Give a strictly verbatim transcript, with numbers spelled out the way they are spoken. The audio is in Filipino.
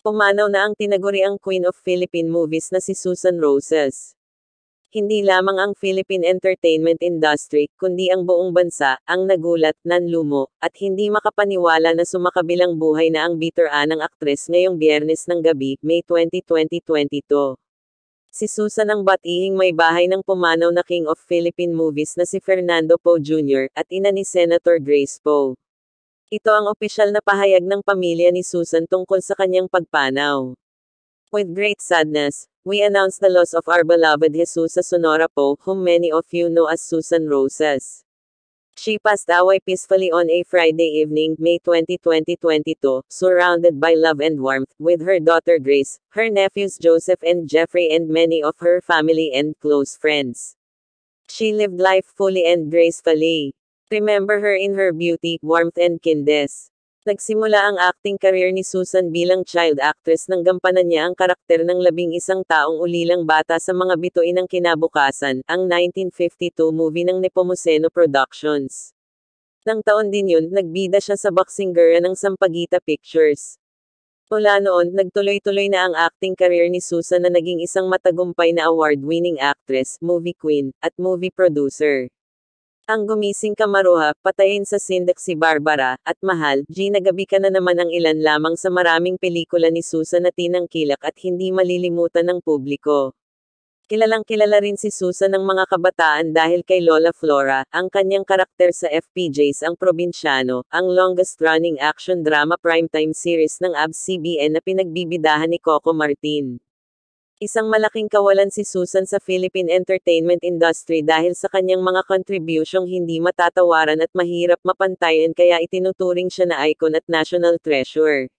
Pumanaw na ang tinaguriang Queen of Philippine Movies na si Susan Roses. Hindi lamang ang Philippine entertainment industry, kundi ang buong bansa, ang nagulat, nanlumo, at hindi makapaniwala na sumakabilang buhay na ang bitiranang aktres ngayong Biyernes ng gabi, May twentieth twenty twenty-two. Si Susan ang batihing may bahay ng pumanaw na King of Philippine Movies na si Fernando Poe Junior, at ina ni Senator Grace Poe. Ito ang opisyal na pahayag ng pamilya ni Susan tungkol sa kanyang pagpanaw. With great sadness, we announce the loss of our beloved Jesusa Sonora Poe, whom many of you know as Susan Roses. She passed away peacefully on a Friday evening, May twentieth twenty twenty-two, surrounded by love and warmth, with her daughter Grace, her nephews Joseph and Jeffrey and many of her family and close friends. She lived life fully and gracefully. Remember her in her beauty, warmth and kindness. Nagsimula ang acting career ni Susan bilang child actress nang gampanan niya ang karakter ng labing isang taong ulilang bata sa mga bituin ng kinabukasan, ang nineteen fifty-two movie ng Nepomuceno Productions. Nang taon din yun, nagbida siya sa boxing girl ng Sampaguita Pictures. Mula noon, nagtuloy-tuloy na ang acting career ni Susan na naging isang matagumpay na award-winning actress, movie queen, at movie producer. Ang Gumising Ka Maruha, Patayin sa Sindak si Barbara, at Mahal, Gina Gabi Ka na naman ang ilan lamang sa maraming pelikula ni Susan na tinangkilak at hindi malilimutan ng publiko. Kilalang kilala rin si Susan ng mga kabataan dahil kay Lola Flora, ang kanyang karakter sa F P J's Ang Probinsyano, ang longest-running action drama primetime series ng A B S C B N na pinagbibidahan ni Coco Martin. Isang malaking kawalan si Susan sa Philippine entertainment industry dahil sa kanyang mga kontribusyong hindi matatawaran at mahirap mapantayan kaya itinuturing siya na icon at national treasure.